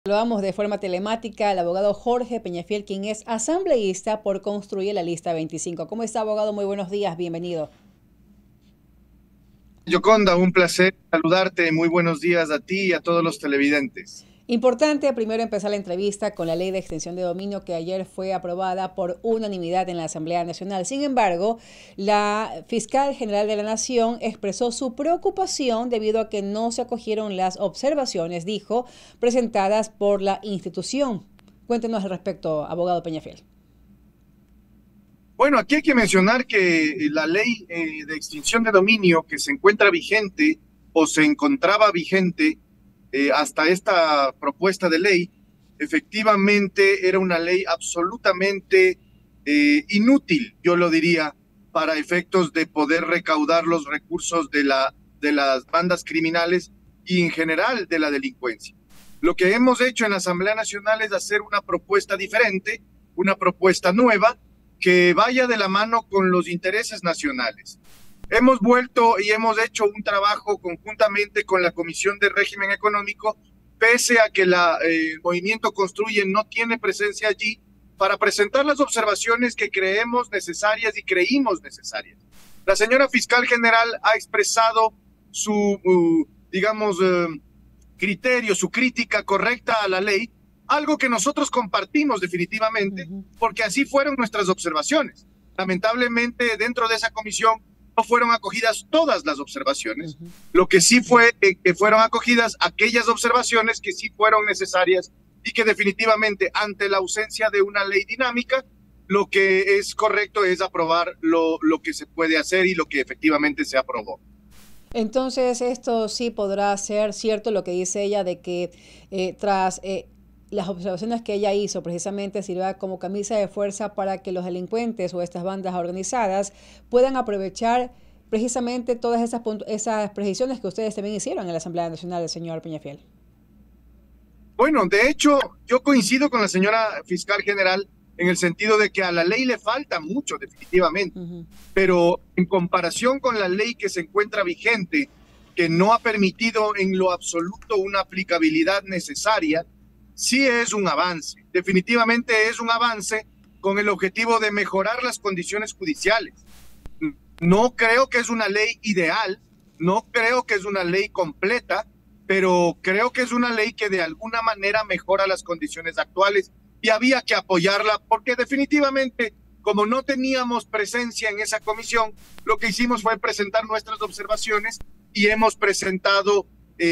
Saludamos de forma telemática al abogado Jorge Peñafiel, quien es asambleísta por Construye la Lista 25. ¿Cómo está, abogado? Muy buenos días, bienvenido. Yoconda, un placer saludarte. Muy buenos días a ti y a todos los televidentes. Importante primero empezar la entrevista con la ley de extensión de dominio que ayer fue aprobada por unanimidad en la Asamblea Nacional. Sin embargo, la fiscal general de la Nación expresó su preocupación debido a que no se acogieron las observaciones, dijo, presentadas por la institución. Cuéntenos al respecto, abogado Peñafiel. Bueno, aquí hay que mencionar que la ley de extinción de dominio que se encuentra vigente o se encontraba vigente hasta esta propuesta de ley, efectivamente era una ley absolutamente inútil, yo lo diría, para efectos de poder recaudar los recursos de las bandas criminales y en general de la delincuencia. Lo que hemos hecho en la Asamblea Nacional es hacer una propuesta diferente, una propuesta nueva, que vaya de la mano con los intereses nacionales. Hemos vuelto y hemos hecho un trabajo conjuntamente con la Comisión de Régimen Económico, pese a que el Movimiento Construye no tiene presencia allí, para presentar las observaciones que creemos necesarias y creímos necesarias. La señora fiscal general ha expresado su, digamos, criterio, su crítica correcta a la ley, algo que nosotros compartimos definitivamente, porque así fueron nuestras observaciones. Lamentablemente, dentro de esa comisión no fueron acogidas todas las observaciones. Lo que sí fue que fueron acogidas aquellas observaciones que sí fueron necesarias y que definitivamente, ante la ausencia de una ley dinámica, lo que es correcto es aprobar lo que se puede hacer y lo que efectivamente se aprobó. Entonces, esto sí podrá ser cierto lo que dice ella de que tras las observaciones que ella hizo precisamente sirva como camisa de fuerza para que los delincuentes o estas bandas organizadas puedan aprovechar precisamente todas esas precisiones que ustedes también hicieron en la Asamblea Nacional, señor Peñafiel. Bueno, de hecho, yo coincido con la señora fiscal general en el sentido de que a la ley le falta mucho, definitivamente, pero en comparación con la ley que se encuentra vigente, que no ha permitido en lo absoluto una aplicabilidad necesaria, sí es un avance, definitivamente es un avance con el objetivo de mejorar las condiciones judiciales. No creo que es una ley ideal, no creo que es una ley completa, pero creo que es una ley que de alguna manera mejora las condiciones actuales y había que apoyarla porque definitivamente, como no teníamos presencia en esa comisión, lo que hicimos fue presentar nuestras observaciones y hemos presentado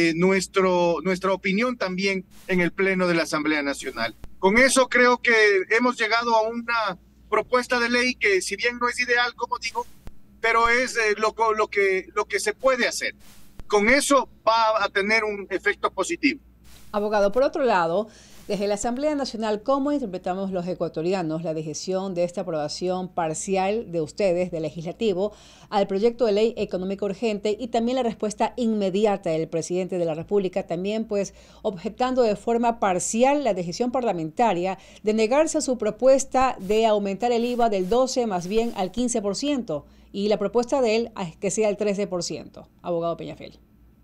nuestra opinión también en el Pleno de la Asamblea Nacional. Con eso creo que hemos llegado a una propuesta de ley que, si bien no es ideal, como digo, pero es lo que se puede hacer. Con eso va a tener un efecto positivo. Abogado, por otro lado, desde la Asamblea Nacional, ¿cómo interpretamos los ecuatorianos la decisión de esta aprobación parcial de ustedes, del legislativo, al proyecto de ley económica urgente y también la respuesta inmediata del presidente de la República, también pues objetando de forma parcial la decisión parlamentaria de negarse a su propuesta de aumentar el IVA del 12 más bien al 15% y la propuesta de él a que sea el 13%? Abogado Peñafiel.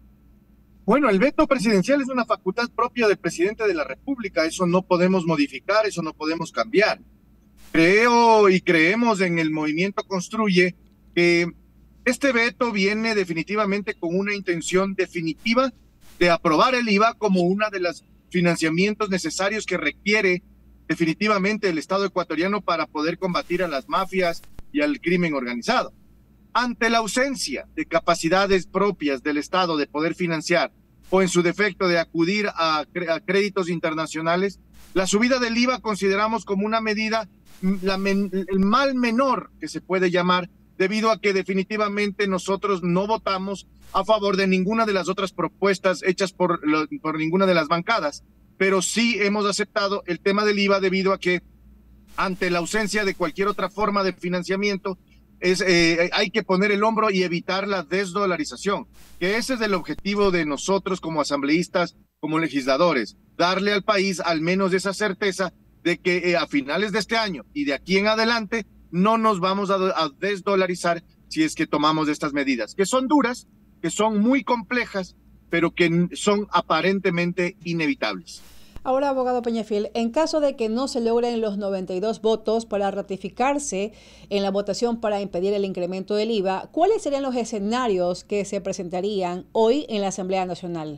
Bueno, el veto presidencial es una facultad propia del presidente de la República, eso no podemos modificar, eso no podemos cambiar. Creo y creemos en el Movimiento Construye que este veto viene definitivamente con una intención definitiva de aprobar el IVA como una de los financiamientos necesarios que requiere definitivamente el Estado ecuatoriano para poder combatir a las mafias y al crimen organizado. Ante la ausencia de capacidades propias del Estado de poder financiar o en su defecto de acudir a créditos internacionales, la subida del IVA consideramos como una medida, el mal menor que se puede llamar, debido a que definitivamente nosotros no votamos a favor de ninguna de las otras propuestas hechas por ninguna de las bancadas, pero sí hemos aceptado el tema del IVA debido a que ante la ausencia de cualquier otra forma de financiamiento, hay que poner el hombro y evitar la desdolarización, que ese es el objetivo de nosotros como asambleístas, como legisladores, darle al país al menos esa certeza de que a finales de este año y de aquí en adelante no nos vamos a desdolarizar si es que tomamos estas medidas, que son duras, que son muy complejas, pero que son aparentemente inevitables. Ahora, abogado Peñafiel, en caso de que no se logren los 92 votos para ratificarse en la votación para impedir el incremento del IVA, ¿cuáles serían los escenarios que se presentarían hoy en la Asamblea Nacional?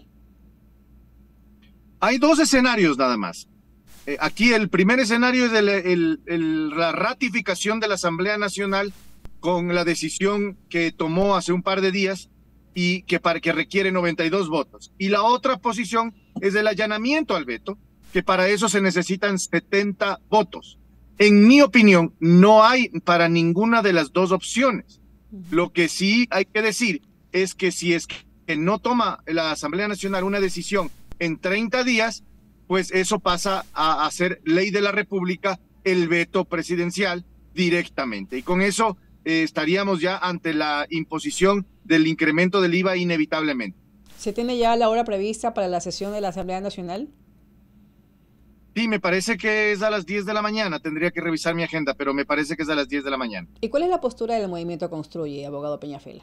Hay dos escenarios nada más. Aquí el primer escenario es la ratificación de la Asamblea Nacional con la decisión que tomó hace un par de días y que requiere 92 votos. Y la otra posición es el allanamiento al veto, que para eso se necesitan 70 votos. En mi opinión, no hay para ninguna de las dos opciones. Lo que sí hay que decir es que si es que no toma la Asamblea Nacional una decisión en 30 días, pues eso pasa a ser ley de la República, el veto presidencial directamente. Y con eso estaríamos ya ante la imposición del incremento del IVA inevitablemente. ¿Se tiene ya la hora prevista para la sesión de la Asamblea Nacional? Sí, me parece que es a las 10 de la mañana. Tendría que revisar mi agenda, pero me parece que es a las 10 de la mañana. ¿Y cuál es la postura del Movimiento Construye, abogado Peñafiel?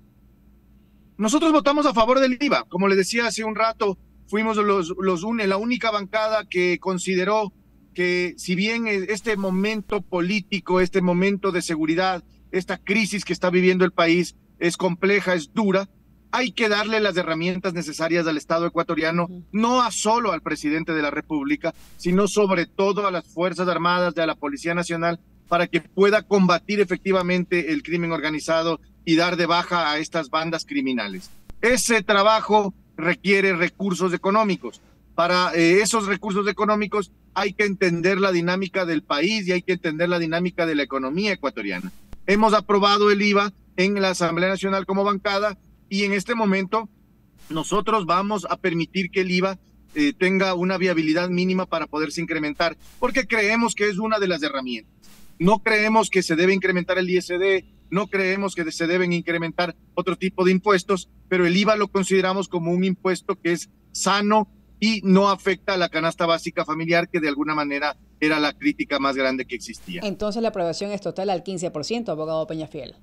Nosotros votamos a favor del IVA. Como le decía hace un rato, fuimos la única bancada que consideró que si bien este momento político, este momento de seguridad, esta crisis que está viviendo el país es compleja, es dura, hay que darle las herramientas necesarias al Estado ecuatoriano, no solo al presidente de la República, sino sobre todo a las Fuerzas Armadas, a la Policía Nacional, para que pueda combatir efectivamente el crimen organizado y dar de baja a estas bandas criminales. Ese trabajo requiere recursos económicos. Para esos recursos económicos hay que entender la dinámica del país y hay que entender la dinámica de la economía ecuatoriana. Hemos aprobado el IVA en la Asamblea Nacional como bancada y en este momento nosotros vamos a permitir que el IVA tenga una viabilidad mínima para poderse incrementar, porque creemos que es una de las herramientas. No creemos que se debe incrementar el ISD, no creemos que se deben incrementar otro tipo de impuestos, pero el IVA lo consideramos como un impuesto que es sano y no afecta a la canasta básica familiar, que de alguna manera era la crítica más grande que existía. Entonces la aprobación es total al 15%, abogado Peñafiel.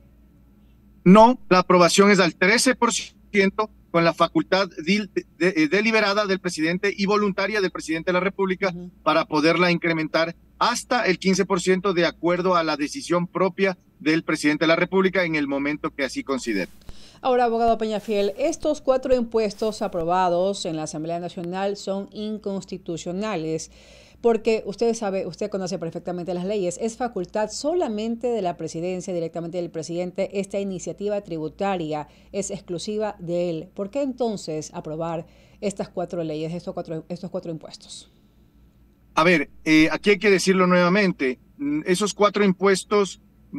No, la aprobación es al 13%, con la facultad deliberada del presidente y voluntaria del presidente de la República para poderla incrementar hasta el 15% de acuerdo a la decisión propia del presidente de la República en el momento que así considere. Ahora, abogado Peñafiel, estos 4 impuestos aprobados en la Asamblea Nacional son inconstitucionales porque usted sabe, usted conoce perfectamente las leyes, es facultad solamente de la presidencia, directamente del presidente. Esta iniciativa tributaria es exclusiva de él. ¿Por qué entonces aprobar estas 4 leyes, estos cuatro impuestos? A ver, aquí hay que decirlo nuevamente, esos 4 impuestos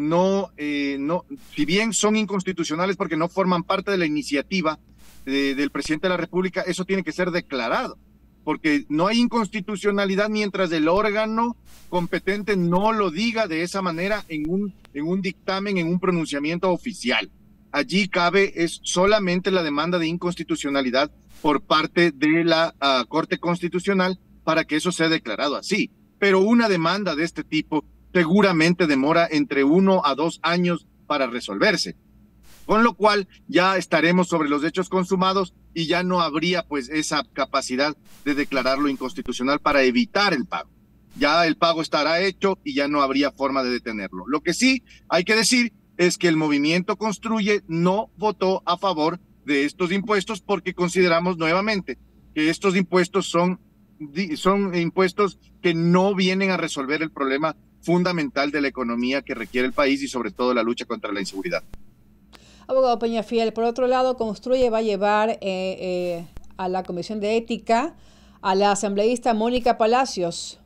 si bien son inconstitucionales porque no forman parte de la iniciativa del presidente de la República, eso tiene que ser declarado, porque no hay inconstitucionalidad mientras el órgano competente no lo diga de esa manera en un dictamen, en un pronunciamiento oficial. Allí es solamente la demanda de inconstitucionalidad por parte de la Corte Constitucional para que eso sea declarado así. Pero una demanda de este tipo seguramente demora entre 1 a 2 años para resolverse. Con lo cual ya estaremos sobre los hechos consumados y ya no habría pues esa capacidad de declararlo inconstitucional para evitar el pago. Ya el pago estará hecho y ya no habría forma de detenerlo. Lo que sí hay que decir es que el Movimiento Construye no votó a favor de estos impuestos porque consideramos nuevamente que estos impuestos son impuestos que no vienen a resolver el problema fundamental de la economía que requiere el país y sobre todo la lucha contra la inseguridad. Abogado Peñafiel, por otro lado, Construye va a llevar a la Comisión de Ética a la asambleísta Mónica Palacios.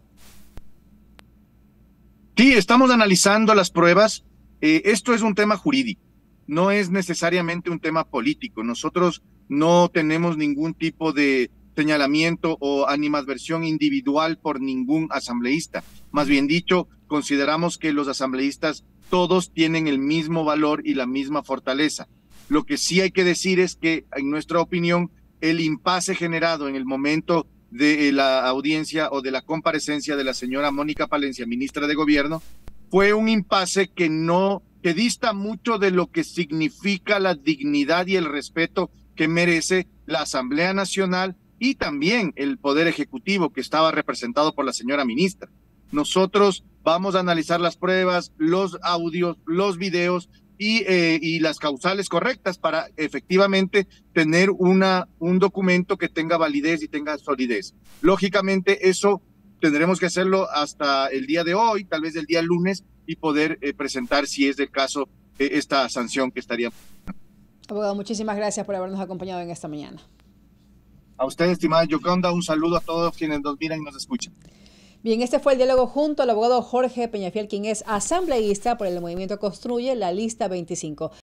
Sí, estamos analizando las pruebas. Esto es un tema jurídico, no es necesariamente un tema político. Nosotros no tenemos ningún tipo de señalamiento o animadversión individual por ningún asambleísta. Más bien dicho, consideramos que los asambleístas todos tienen el mismo valor y la misma fortaleza. Lo que sí hay que decir es que, en nuestra opinión, el impasse generado en el momento de la audiencia o de la comparecencia de la señora Mónica Palencia, ministra de Gobierno, fue un impasse que dista mucho de lo que significa la dignidad y el respeto que merece la Asamblea Nacional y también el Poder Ejecutivo, que estaba representado por la señora ministra. Nosotros vamos a analizar las pruebas, los audios, los videos y las causales correctas para efectivamente tener un documento que tenga validez y tenga solidez. Lógicamente eso tendremos que hacerlo hasta el día de hoy, tal vez el día lunes, y poder presentar, si es del caso, esta sanción que estaría. Abogado, muchísimas gracias por habernos acompañado en esta mañana. A usted, estimada Yoconda, un saludo a todos quienes nos miran y nos escuchan. Bien, este fue el diálogo junto al abogado Jorge Peñafiel, quien es asambleísta por el Movimiento Construye la Lista 25.